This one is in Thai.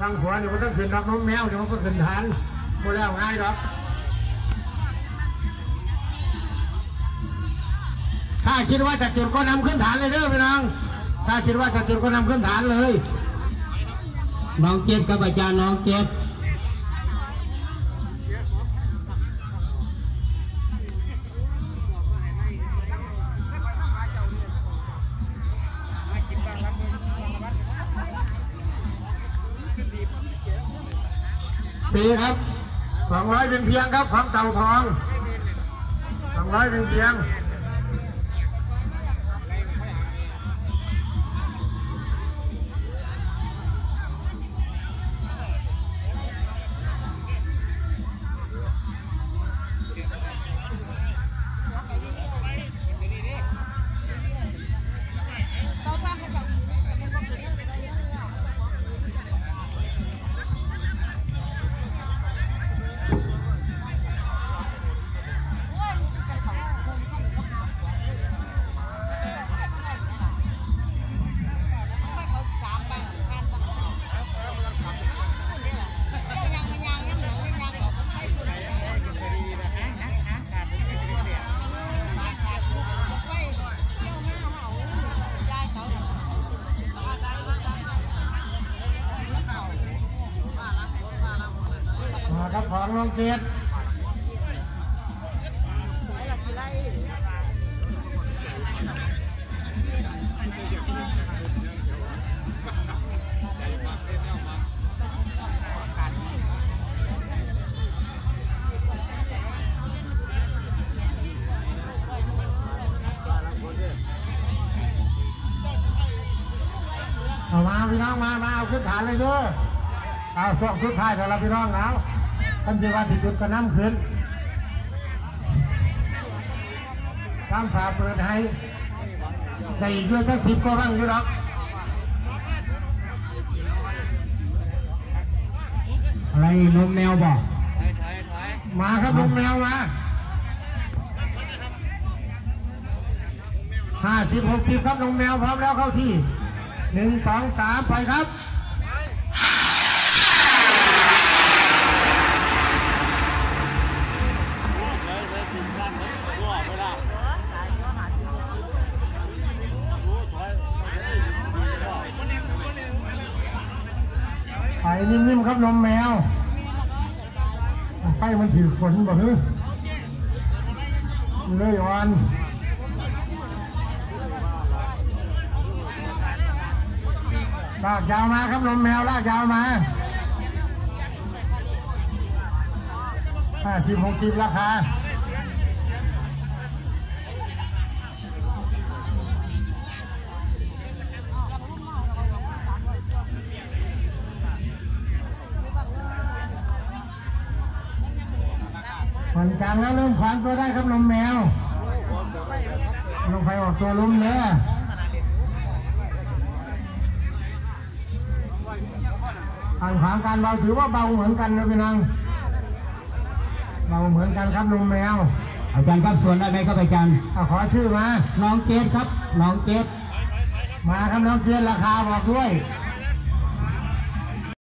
ทางขวาเดี๋ยวมันต้องขึ้นรับน้องแมวเดี๋ยวมันก็ขึ้นฐานโมแล้วง่ายหรอกถ้าคิดว่าจะจุดก็นำขึ้นฐานเลยเด้อพี่น้องถ้าคิดว่าจะจุดก็นำขึ้นฐานเลยน้องเจ็ดครับอาจารย์น้องเจ็ดปีครับ200เป็นเพียงครับของเต่าทอง200เป็นเพียงครับของน้องเกดเอามาพี่น้องมาเอาขึ้นฐานเลยเด้อเอาส่งชุดท้ายของเราพี่น้องแล้วท่านจะว่าที่จุดก็น้ำขึ้นตามฝาเปิดให้ได้ด้วยทั้ง10ก็บ้างอยู่หรอกอะไรนมแมวบอกมาครับนมแมวมา50-60ครับนมแมวพร้อมแล้วเข้าที่1 2 3ไปครับไข่นิ่มๆครับนมแมวไข่มันถือขนแบบนี้เลยอ่อนลากยาวมาครับนมแมวลากยาวมา50-60ราคาผ่อนกลางแล้วเริ่มขวานตัวได้ครับนมแมวลงไปออกตัวลุ้มเนื้อทางขวางการเบาถือว่าเบาเหมือนกันนะพี่น้องเบาเหมือนกันครับนมแมวอาจารย์ครับส่วนได้ไหมครับอาจารย์ขอชื่อมาน้องเจ็ดครับน้องเจ็ดมาครับน้องเจ็ดราคาบอกด้วย